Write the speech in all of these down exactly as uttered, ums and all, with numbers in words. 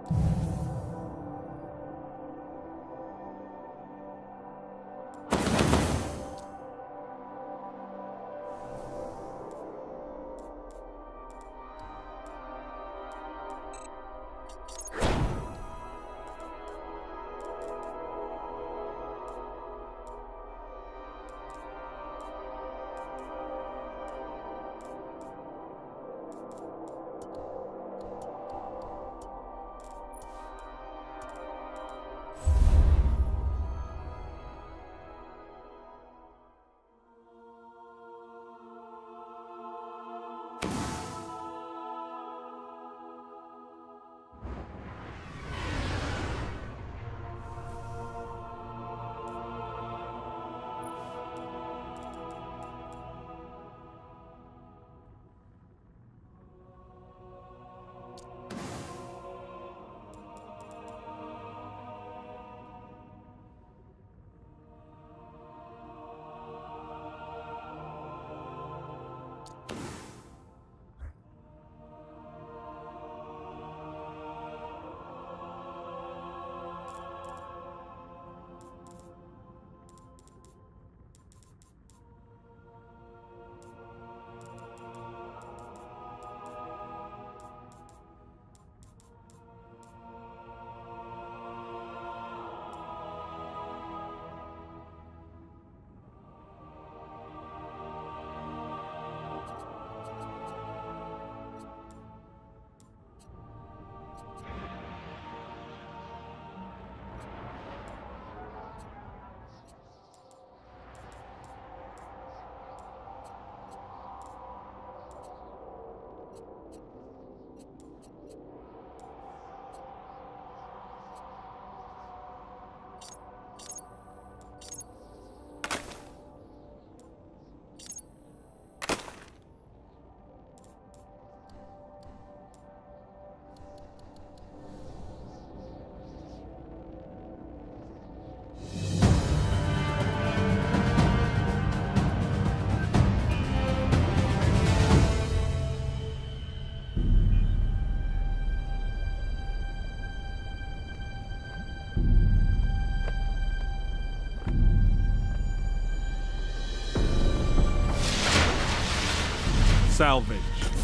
Salvage.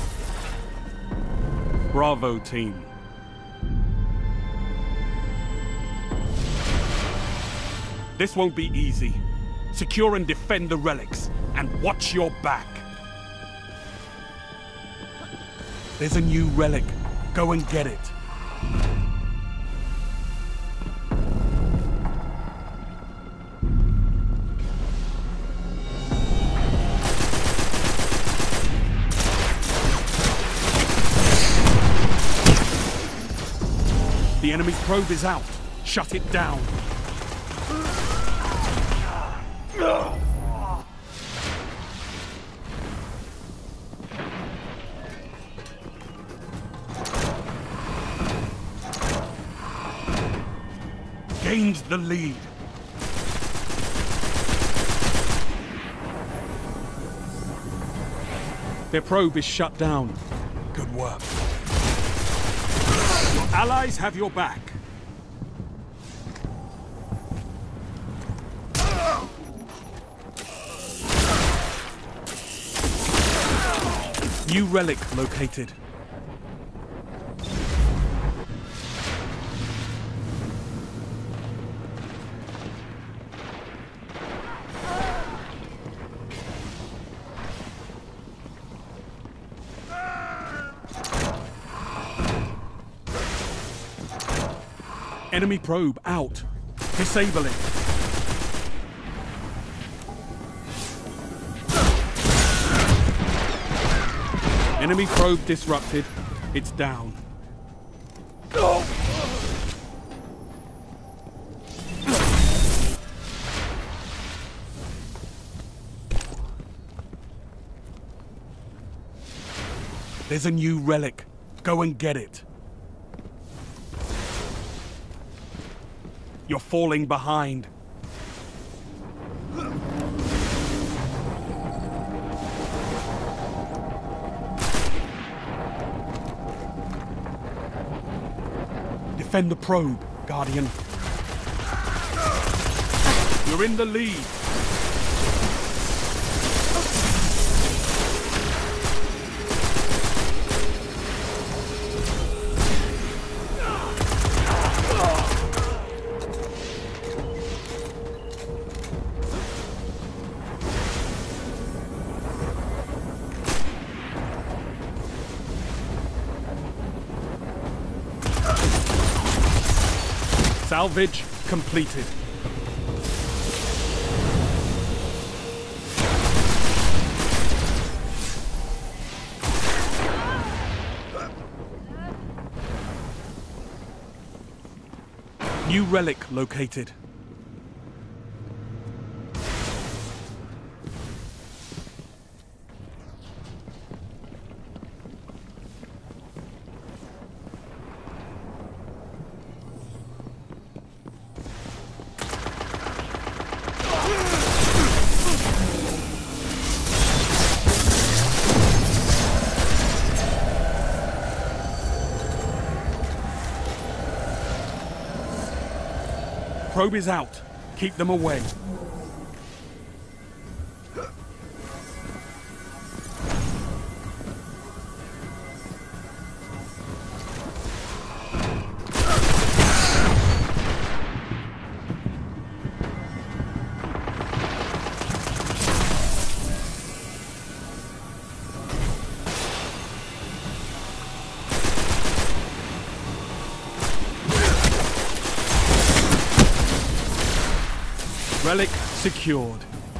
Bravo, team. This won't be easy. Secure and defend the relics, and watch your back. There's a new relic. Go and get it. The enemy's probe is out. Shut it down. Gained the lead. Their probe is shut down. Good work. Your allies have your back. New relic located. Enemy probe out. Disable it. Enemy probe disrupted. It's down. There's a new relic. Go and get it. You're falling behind. Defend the probe, Guardian. You're in the lead. Salvage completed. New relic located. Probe is out. Keep them away. Relic secured.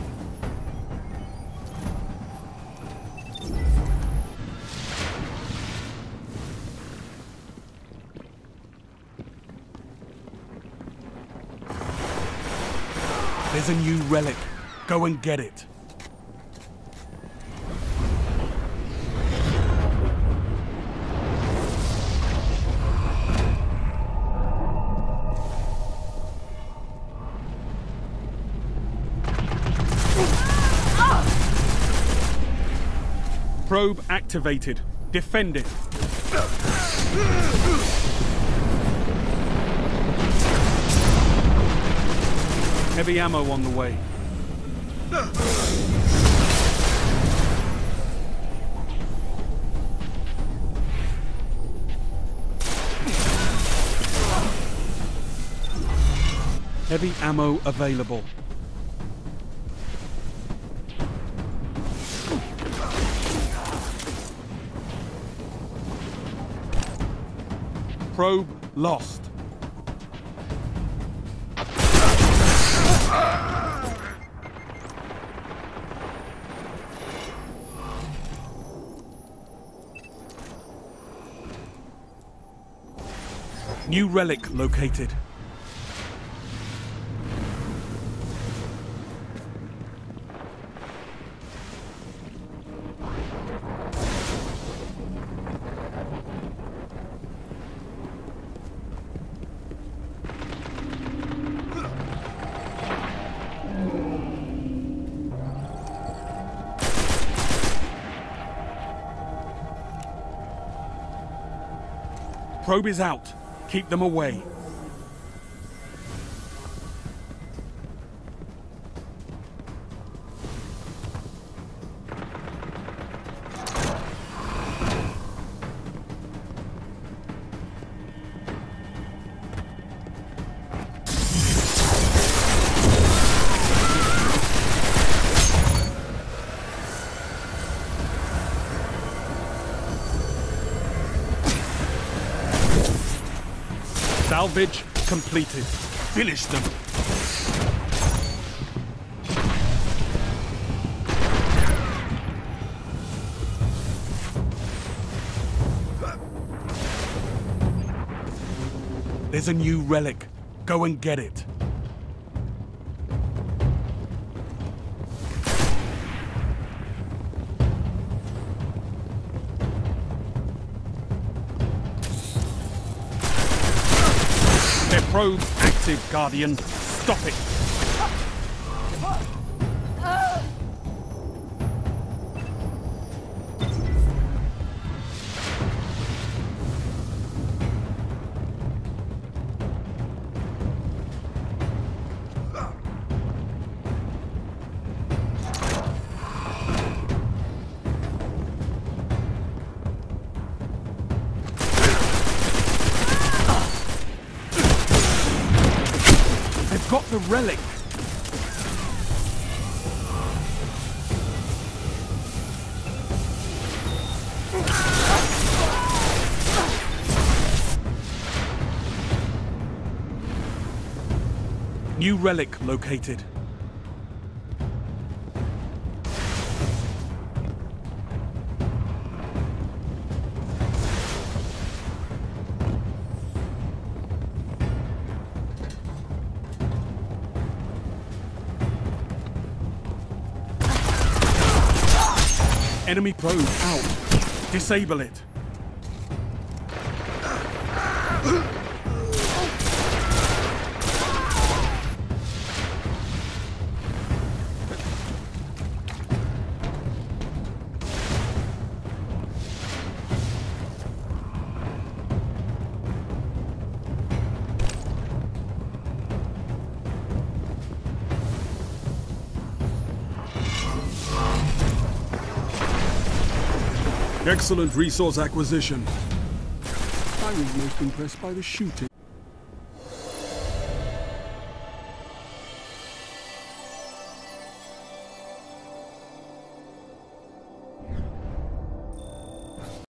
There's a new relic. Go and get it. Probe activated. Defend it. Heavy ammo on the way. Heavy ammo available. Probe lost. New relic located. Probe is out. Keep them away. Salvage completed. Finish them. There's a new relic. Go and get it. Their probe active, Guardian. Stop it. got the relic! New relic located. Enemy probe out. Disable it. Excellent resource acquisition. I was most impressed by the shooting.